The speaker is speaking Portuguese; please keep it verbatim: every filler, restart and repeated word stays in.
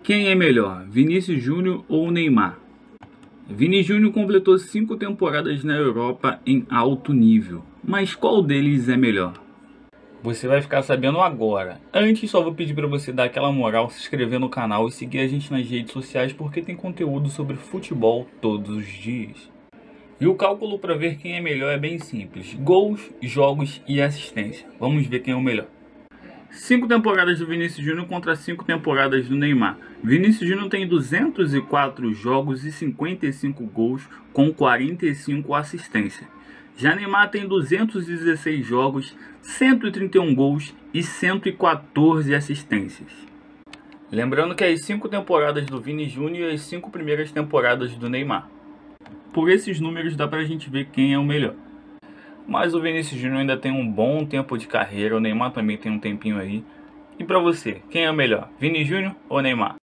Quem é melhor, Vinícius Júnior ou Neymar? Vini Júnior completou cinco temporadas na Europa em alto nível, mas qual deles é melhor? Você vai ficar sabendo agora. Antes, só vou pedir para você dar aquela moral, se inscrever no canal e seguir a gente nas redes sociais porque tem conteúdo sobre futebol todos os dias. E o cálculo para ver quem é melhor é bem simples: gols, jogos e assistência. Vamos ver quem é o melhor. cinco temporadas do Vinícius Júnior contra cinco temporadas do Neymar. Vinícius Júnior tem duzentos e quatro jogos e cinquenta e cinco gols com quarenta e cinco assistências. Já Neymar tem duzentos e dezesseis jogos, cento e trinta e um gols e cento e quatorze assistências. Lembrando que as cinco temporadas do Vini Júnior e as cinco primeiras temporadas do Neymar. Por esses números dá pra gente ver quem é o melhor. Mas o Vinícius Júnior ainda tem um bom tempo de carreira, o Neymar também tem um tempinho aí. E pra você, quem é o melhor, Vini Júnior ou Neymar?